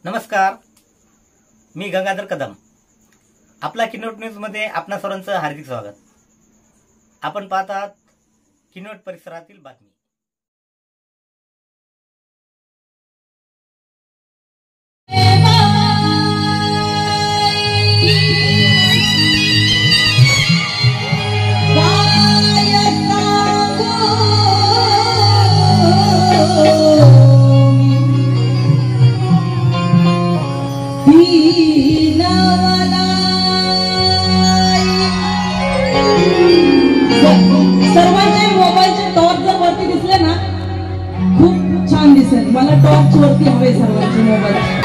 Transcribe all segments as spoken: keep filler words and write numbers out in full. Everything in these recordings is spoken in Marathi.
नमस्कार, मी गंगाधर कदम. आपला किनवट न्यूज मध्ये आपणा सर्वांचं हार्दिक स्वागत. आपण पाहत आहात किनवट परिसरातील बातमी. सर्वांचे मोबाईलचे टॉर्च जर वरती दिसले ना खूप छान दिसेल. मला टॉर्च वरती हवे सर्वांचे मोबाईल.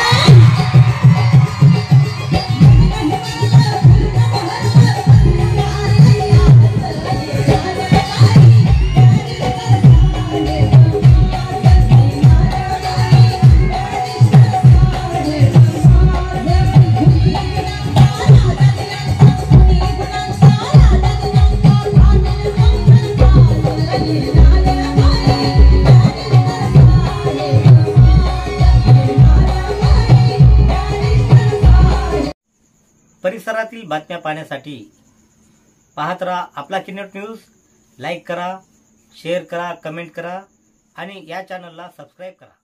परिसरातील बातम्या पाहण्यासाठी पाहत राहा आपला किनवट न्यूज. लाईक करा, शेअर करा, कमेंट करा आणि या चॅनलला सबस्क्राईब करा.